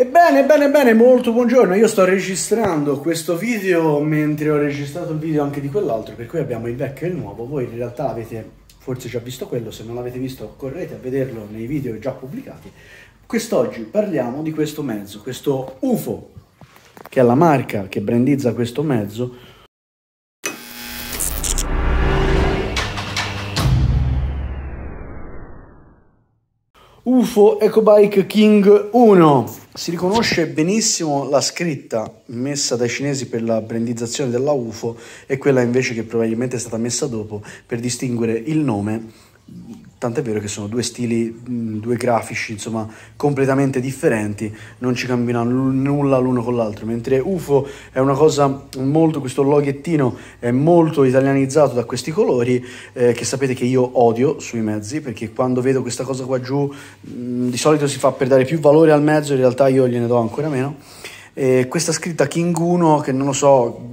Bene, molto buongiorno. Io sto registrando questo video mentre ho registrato il video anche di quell'altro, per cui abbiamo il vecchio e il nuovo. Voi in realtà avete forse già visto quello, se non l'avete visto correte a vederlo nei video già pubblicati. Quest'oggi parliamo di questo mezzo, questo UFO, che è la marca che brandizza questo mezzo. UFO EcoBike King 1. Si riconosce benissimo la scritta messa dai cinesi per la brandizzazione della UFO e quella invece che probabilmente è stata messa dopo per distinguere il nome. Tant'è vero che sono due stili, due grafici, insomma, completamente differenti, non ci cambiano nulla l'uno con l'altro, mentre UFO è una cosa molto, questo loghettino è molto italianizzato da questi colori, che sapete che io odio sui mezzi, perché quando vedo questa cosa qua giù, di solito si fa per dare più valore al mezzo, in realtà io gliene do ancora meno. Questa scritta King 1, che non lo so,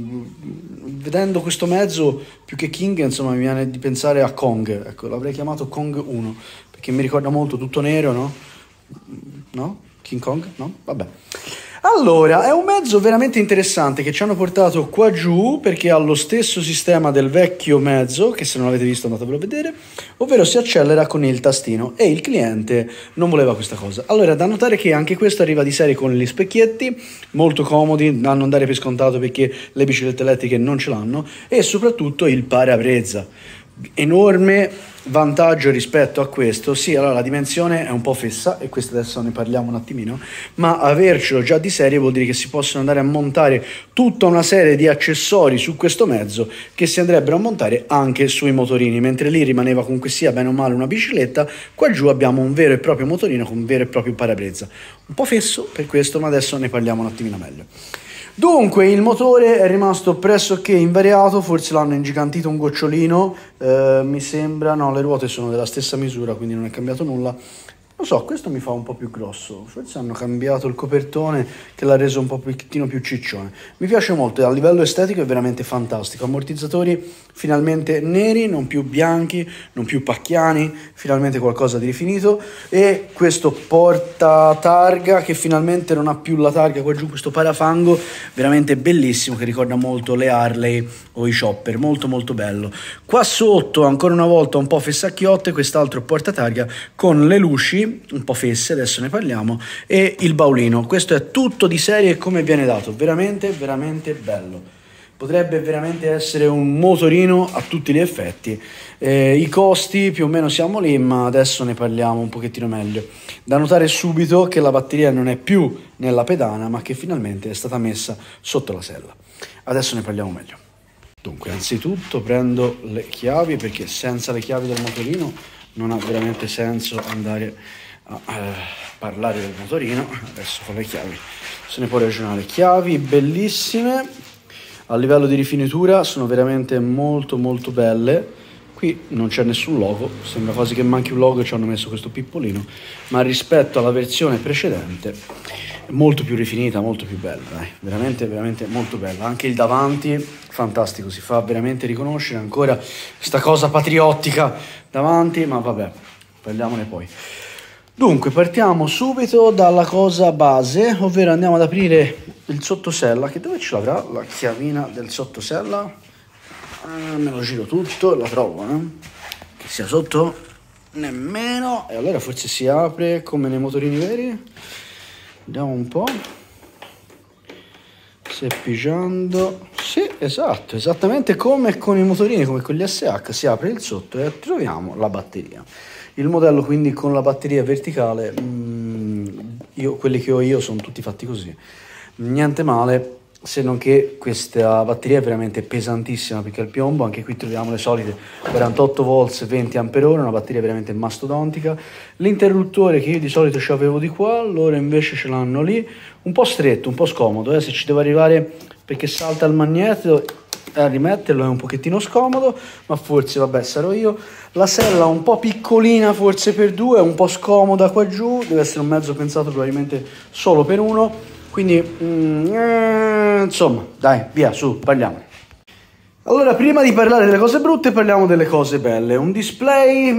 vedendo questo mezzo più che King, insomma, mi viene di pensare a Kong. Ecco, l'avrei chiamato Kong 1 perché mi ricorda molto tutto nero, no? No? King Kong? No? Vabbè. Allora, è un mezzo veramente interessante che ci hanno portato qua giù perché ha lo stesso sistema del vecchio mezzo, che se non l'avete visto andatevelo a vedere, ovvero si accelera con il tastino, e il cliente non voleva questa cosa. Allora, da notare che anche questo arriva di serie con gli specchietti, molto comodi, da non dare per scontato perché le biciclette elettriche non ce l'hanno, e soprattutto il parabrezza. Enorme vantaggio rispetto a questo. Sì, allora la dimensione è un po' fessa e questo adesso ne parliamo un attimino, ma avercelo già di serie vuol dire che si possono andare a montare tutta una serie di accessori su questo mezzo che si andrebbero a montare anche sui motorini, mentre lì rimaneva comunque sia bene o male una bicicletta. Qua giù abbiamo un vero e proprio motorino con un vero e proprio parabrezza, un po' fesso per questo, ma adesso ne parliamo un attimino meglio. Dunque, il motore è rimasto pressoché invariato, forse l'hanno ingigantito un gocciolino, mi sembra, no, le ruote sono della stessa misura, quindi non è cambiato nulla. Non so, questo mi fa un po' più grosso, forse hanno cambiato il copertone che l'ha reso un pochettino più ciccione. Mi piace molto, a livello estetico è veramente fantastico, ammortizzatori finalmente neri, non più bianchi, non più pacchiani, finalmente qualcosa di rifinito, e questo portatarga che finalmente non ha più la targa qua giù, questo parafango veramente bellissimo che ricorda molto le Harley o i Chopper, molto molto bello. Qua sotto ancora una volta un po' fessacchiotte, quest'altro portatarga con le luci un po' fesse, adesso ne parliamo, e il baulino. Questo è tutto di serie come viene dato, veramente veramente bello, potrebbe veramente essere un motorino a tutti gli effetti. I costi più o meno siamo lì, ma adesso ne parliamo un pochettino meglio. Da notare subito che la batteria non è più nella pedana, ma che finalmente è stata messa sotto la sella. Adesso ne parliamo meglio. Dunque, anzitutto prendo le chiavi, perché senza le chiavi del motorino non ha veramente senso andare a parlare del motorino. Adesso con le chiavi se ne può ragionare. Chiavi bellissime, a livello di rifinitura sono veramente molto molto belle. Qui non c'è nessun logo, sembra quasi che manchi un logo e ci hanno messo questo pippolino, ma rispetto alla versione precedente è molto più rifinita, molto più bella, dai. Veramente veramente molto bella. Anche il davanti fantastico, si fa veramente riconoscere ancora questa cosa patriottica davanti, ma vabbè, parliamone poi. Dunque, partiamo subito dalla cosa base, ovvero andiamo ad aprire il sottosella, che dove ce l'avrà la chiavina del sottosella? Me lo giro tutto e la trovo, che sia sotto nemmeno, e allora forse si apre come nei motorini veri. Andiamo un po', seppigiando, sì, esatto, esattamente come con i motorini, come con gli SH, si apre il sotto e troviamo la batteria. Il modello quindi con la batteria verticale, quelli che ho io sono tutti fatti così, niente male, se non che questa batteria è veramente pesantissima perché al piombo, anche qui troviamo le solite 48 volts 20 Ah, una batteria veramente mastodontica. L'interruttore che io di solito ci avevo di qua, loro invece ce l'hanno lì, un po' stretto, un po' scomodo, se ci devo arrivare perché salta il magneto, a rimetterlo è un pochettino scomodo, ma forse vabbè sarò io. La sella un po' piccolina forse per due, è un po' scomoda qua giù, deve essere un mezzo pensato probabilmente solo per uno. Quindi, insomma, dai, via, su, parliamo. Allora, prima di parlare delle cose brutte, parliamo delle cose belle. Un display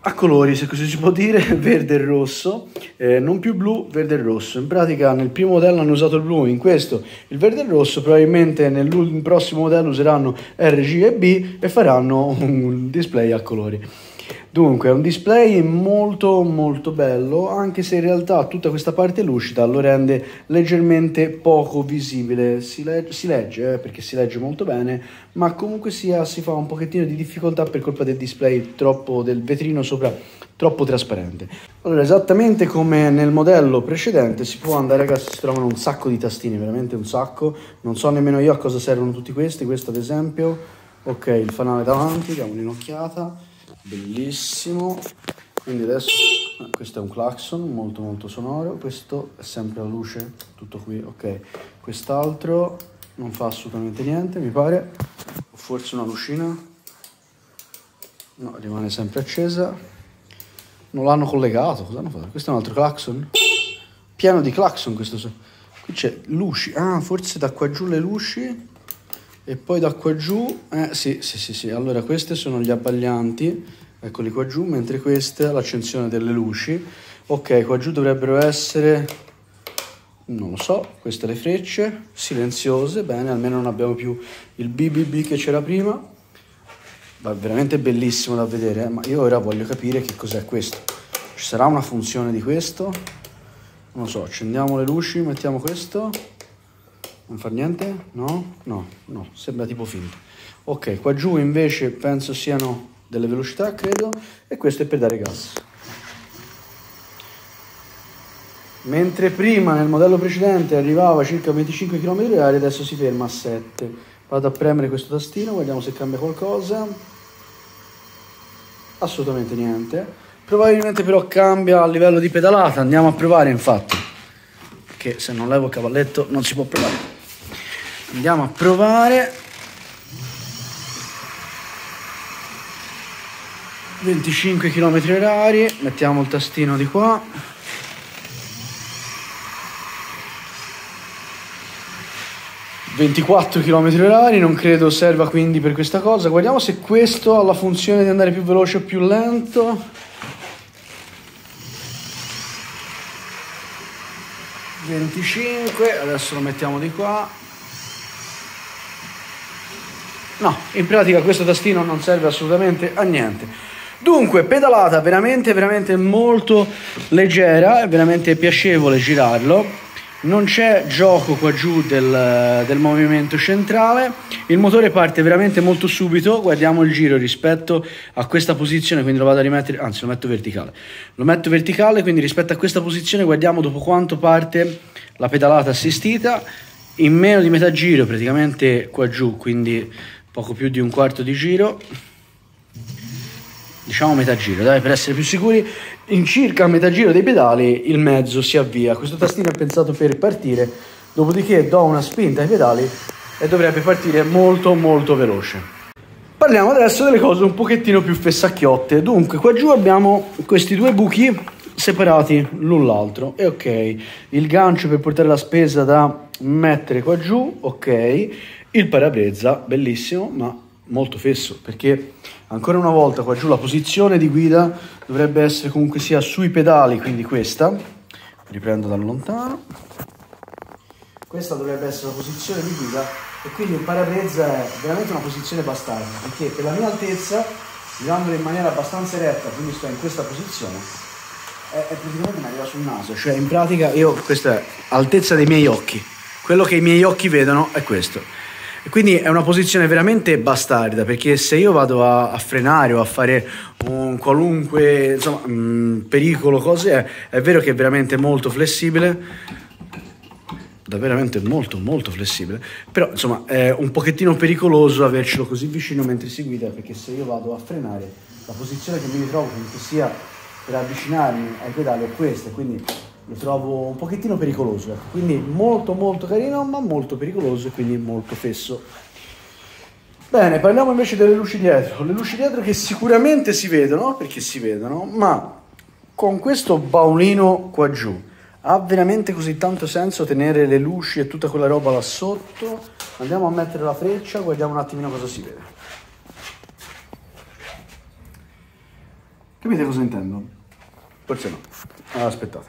a colori, se così si può dire, verde e rosso, non più blu, verde e rosso. In pratica nel primo modello hanno usato il blu, in questo il verde e il rosso, probabilmente nel prossimo modello useranno R, G e B e faranno un display a colori. Dunque è un display molto molto bello, anche se in realtà tutta questa parte lucida lo rende leggermente poco visibile. Si legge perché si legge molto bene, ma comunque sia si fa un pochettino di difficoltà per colpa del display del vetrino sopra troppo trasparente. Allora, esattamente come nel modello precedente, si può andare, ragazzi, si trovano un sacco di tastini, veramente un sacco, non so nemmeno io a cosa servono tutti questi. Questo ad esempio, ok, il fanale davanti, diamo un'occhiata. Bellissimo. Quindi adesso questo è un clacson molto molto sonoro, questo è sempre la luce, tutto qui, ok. Quest'altro non fa assolutamente niente, mi pare, forse una lucina, no, rimane sempre accesa. Non l'hanno collegato, cosa hanno fatto? Questo è un altro clacson, pieno di clacson questo. Qui c'è luci, ah, forse da qua giù le luci. E poi da qua giù, sì, allora queste sono gli abbaglianti, eccoli qua giù, mentre questa è l'accensione delle luci. Ok, qua giù dovrebbero essere, non lo so, queste le frecce, silenziose, bene, almeno non abbiamo più il BBB che c'era prima. Va veramente bellissimo da vedere, ma io ora voglio capire che cos'è questo. Ci sarà una funzione di questo? Non lo so, accendiamo le luci, mettiamo questo. Non fa niente? No, sembra tipo finto. Ok, qua giù invece penso siano delle velocità, credo, e questo è per dare gas. Mentre prima nel modello precedente arrivava a circa 25 km/h, adesso si ferma a 7. Vado a premere questo tastino, vediamo se cambia qualcosa. Assolutamente niente. Probabilmente però cambia a livello di pedalata, andiamo a provare infatti, che se non levo il cavalletto non si può provare. Andiamo a provare. 25 km/h, mettiamo il tastino di qua. (24 km/h), non credo serva quindi per questa cosa. Guardiamo se questo ha la funzione di andare più veloce o più lento. 25, adesso lo mettiamo di qua. No, in pratica questo tastino non serve assolutamente a niente. Dunque, pedalata veramente veramente molto leggera, è veramente piacevole girarlo. Non c'è gioco qua giù del movimento centrale. Il motore parte veramente molto subito. Guardiamo il giro rispetto a questa posizione, quindi lo vado a rimettere, anzi lo metto verticale. Lo metto verticale, quindi rispetto a questa posizione guardiamo dopo quanto parte la pedalata assistita. In meno di metà giro, praticamente qua giù, quindi poco più di un quarto di giro, diciamo metà giro, dai, per essere più sicuri, in circa metà giro dei pedali il mezzo si avvia. Questo tastino è pensato per partire, dopodiché do una spinta ai pedali e dovrebbe partire molto molto veloce. Parliamo adesso delle cose un pochettino più fessacchiotte. Dunque, qua giù abbiamo questi due buchi separati l'un l'altro, e ok, il gancio per portare la spesa da mettere qua giù, ok, il parabrezza bellissimo ma molto fesso, perché ancora una volta qua giù la posizione di guida dovrebbe essere comunque sia sui pedali, quindi questa, riprendo da lontano, questa dovrebbe essere la posizione di guida, e quindi il parabrezza è veramente una posizione bastarda, perché per la mia altezza, girandolo in maniera abbastanza eretta, quindi sto in questa posizione, è praticamente mi arriva sul naso, cioè in pratica questa è altezza dei miei occhi, quello che i miei occhi vedono è questo. E quindi è una posizione veramente bastarda, perché se io vado a frenare o a fare un qualunque pericolo, cose, è vero che è veramente molto flessibile, veramente molto molto flessibile, però insomma è un pochettino pericoloso avercelo così vicino mentre si guida, perché se io vado a frenare la posizione che mi ritrovo comunque sia per avvicinarmi ai pedali è questa, quindi lo trovo un pochettino pericoloso, ecco. Quindi molto molto carino ma molto pericoloso e quindi molto fesso. Bene, parliamo invece delle luci dietro. Le luci dietro che sicuramente si vedono, perché si vedono, ma con questo baulino qua giù ha veramente così tanto senso tenere le luci e tutta quella roba là sotto? Andiamo a mettere la freccia, guardiamo un attimino cosa si vede. Capite cosa intendo? Forse no. Aspettate.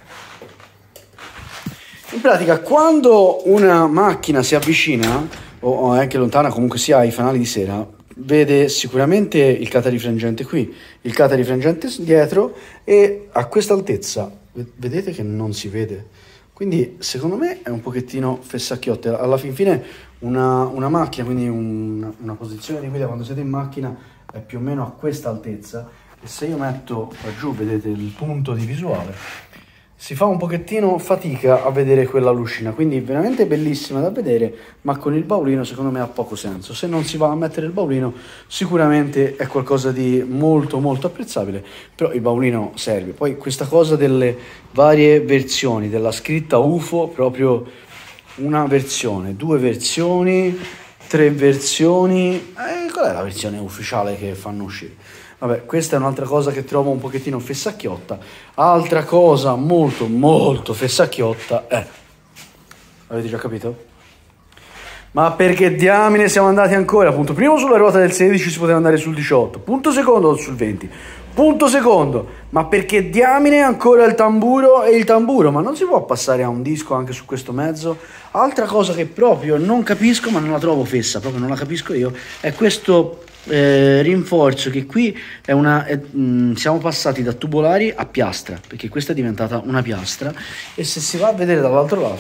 In pratica, quando una macchina si avvicina, o è anche lontana, comunque sia ai fanali di sera, vede sicuramente il catarifrangente qui, il catarifrangente dietro, e a questa altezza vedete che non si vede. Quindi secondo me è un pochettino fessacchiotta. Alla fin fine una macchina, quindi una posizione di guida quando siete in macchina è più o meno a questa altezza, e se io metto qua giù, vedete il punto di visuale, si fa un pochettino fatica a vedere quella lucina, quindi veramente bellissima da vedere, ma con il baulino secondo me ha poco senso. Se non si va a mettere il baulino sicuramente è qualcosa di molto molto apprezzabile, però il baulino serve. Poi questa cosa delle varie versioni della scritta UFO, proprio una versione, 2 versioni, 3 versioni, qual è la versione ufficiale che fanno uscire? Vabbè, questa è un'altra cosa che trovo un pochettino fessacchiotta. Altra cosa molto molto fessacchiotta è... Avete già capito? Ma perché diamine siamo andati ancora? Punto primo, sulla ruota del 16 si poteva andare sul 18. Punto secondo, sul 20. Punto secondo, ma perché diamine ancora il tamburo e il tamburo? Ma non si può passare a un disco anche su questo mezzo? Altra cosa che proprio non capisco, ma non la trovo fessa, proprio non la capisco io, è questo... rinforzo che qui è siamo passati da tubolari a piastra, perché questa è diventata una piastra, e se si va a vedere dall'altro lato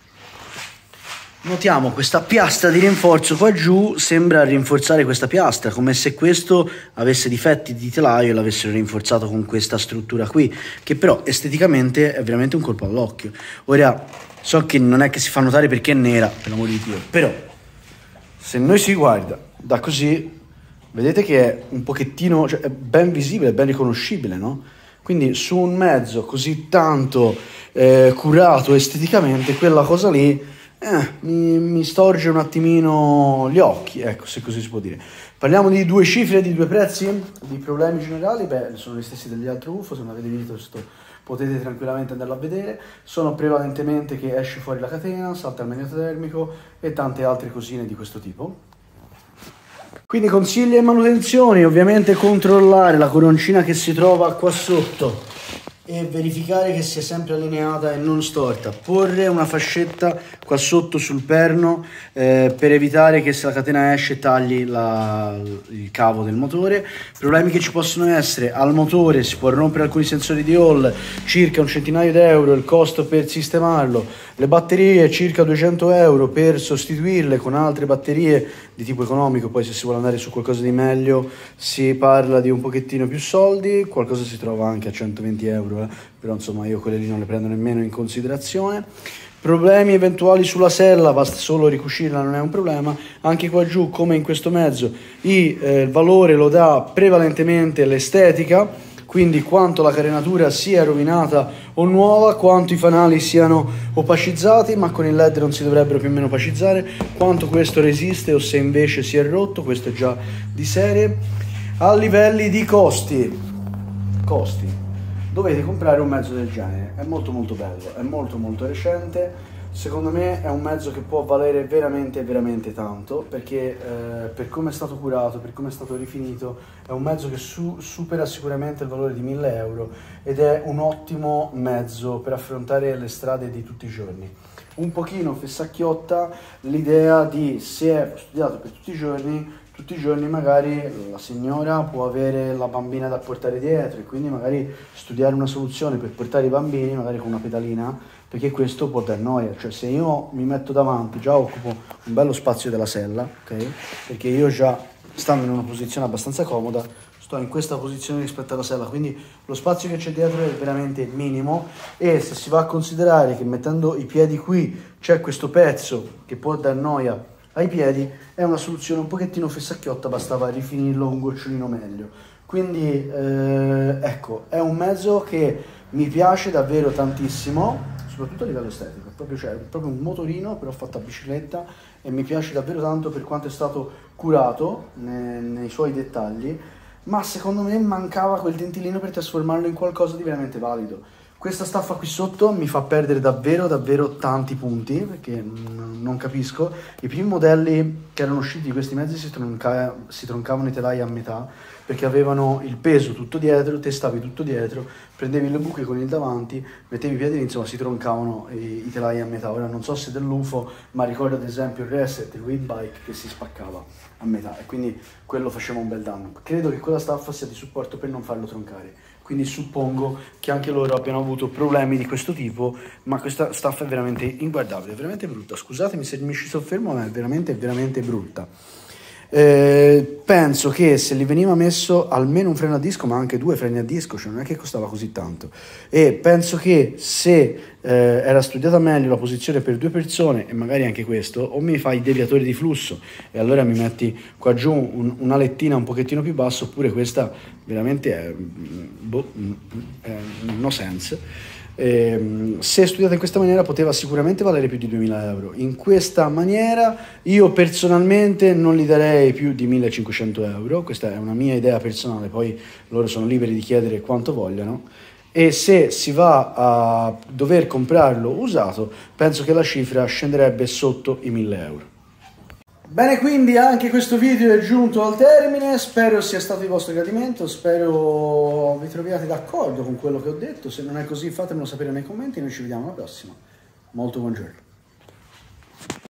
notiamo questa piastra di rinforzo qua giù, sembra rinforzare questa piastra, come se questo avesse difetti di telaio e l'avessero rinforzato con questa struttura qui, che però esteticamente è veramente un colpo all'occhio. Ora so che non è che si fa notare perché è nera, per l'amor di Dio, però se noi si guarda da così vedete che è un pochettino, cioè è ben visibile, è ben riconoscibile, no? Quindi su un mezzo così tanto curato esteticamente, quella cosa lì mi storge un attimino gli occhi, ecco, se così si può dire. Parliamo di 2 cifre, di 2 prezzi, di problemi generali. Beh, sono gli stessi degli altri UFO, se non avete visto potete tranquillamente andarlo a vedere. Sono prevalentemente che esce fuori la catena, salta il magneto termico e tante altre cosine di questo tipo. Quindi consigli e manutenzioni: ovviamente controllare la coroncina che si trova qua sotto e verificare che sia sempre allineata e non storta, porre una fascetta qua sotto sul perno per evitare che se la catena esce tagli il cavo del motore. Problemi che ci possono essere al motore: si può rompere alcuni sensori di Hall, circa un centinaio di euro il costo per sistemarlo, le batterie circa 200 euro per sostituirle con altre batterie di tipo economico. Poi se si vuole andare su qualcosa di meglio si parla di un pochettino più soldi, qualcosa si trova anche a 120 euro, però insomma io quelle lì non le prendo nemmeno in considerazione. Problemi eventuali sulla sella, basta solo ricucirla, non è un problema. Anche qua giù, come in questo mezzo, il valore lo dà prevalentemente l'estetica, quindi quanto la carenatura sia rovinata o nuova, quanto i fanali siano opacizzati, ma con il LED non si dovrebbero più o meno opacizzare, quanto questo resiste o se invece si è rotto, questo è già di serie. A livelli di costi, dovete comprare un mezzo del genere, è molto molto bello, è molto molto recente, secondo me è un mezzo che può valere veramente veramente tanto, perché per come è stato curato, per come è stato rifinito, è un mezzo che supera sicuramente il valore di 1000 euro ed è un ottimo mezzo per affrontare le strade di tutti i giorni. Un pochino fessacchiotta l'idea di, se è studiato per tutti i giorni magari la signora può avere la bambina da portare dietro e quindi magari studiare una soluzione per portare i bambini magari con una pedalina, perché questo può dar noia. Cioè se io mi metto davanti già occupo un bello spazio della sella, ok? Perché io già, stando in una posizione abbastanza comoda, sto in questa posizione rispetto alla sella, quindi lo spazio che c'è dietro è veramente minimo, e se si va a considerare che mettendo i piedi qui c'è questo pezzo che può dar noia ai piedi, è una soluzione un pochettino fessacchiotta, bastava rifinirlo un gocciolino meglio. Quindi ecco, è un mezzo che mi piace davvero tantissimo, soprattutto a livello estetico, cioè, proprio un motorino però fatto a bicicletta, e mi piace davvero tanto per quanto è stato curato nei suoi dettagli, ma secondo me mancava quel dentilino per trasformarlo in qualcosa di veramente valido. Questa staffa qui sotto mi fa perdere davvero tanti punti, perché non capisco. I primi modelli che erano usciti di questi mezzi si troncavano i telai a metà, perché avevano il peso tutto dietro, te stavi tutto dietro, prendevi le buche con il davanti, mettevi i piedi, insomma si troncavano i telai a metà. Ora non so se dell'UFO, ma ricordo ad esempio il Reset, il Wheat Bike, che si spaccava a metà e quindi quello faceva un bel danno. Credo che quella staffa sia di supporto per non farlo troncare, quindi suppongo che anche loro abbiano avuto problemi di questo tipo, ma questa staffa è veramente inguardabile, è veramente brutta. Scusatemi se mi ci soffermo, ma è veramente brutta. Penso che se gli veniva messo almeno un freno a disco, ma anche 2 freni a disco, cioè non è che costava così tanto, e penso che se era studiata meglio la posizione per 2 persone, e magari anche questo, o mi fai i deviatori di flusso e allora mi metti qua giù una lettina un pochettino più basso, oppure questa veramente è no sense. Se studiata in questa maniera poteva sicuramente valere più di 2000 euro. In questa maniera io personalmente non li darei più di 1500 euro, questa è una mia idea personale, poi loro sono liberi di chiedere quanto vogliano, e se si va a dover comprarlo usato penso che la cifra scenderebbe sotto i 1000 euro. Bene, quindi anche questo video è giunto al termine, spero sia stato di vostro gradimento, spero vi troviate d'accordo con quello che ho detto. Se non è così fatemelo sapere nei commenti, noi ci vediamo alla prossima. Molto buongiorno.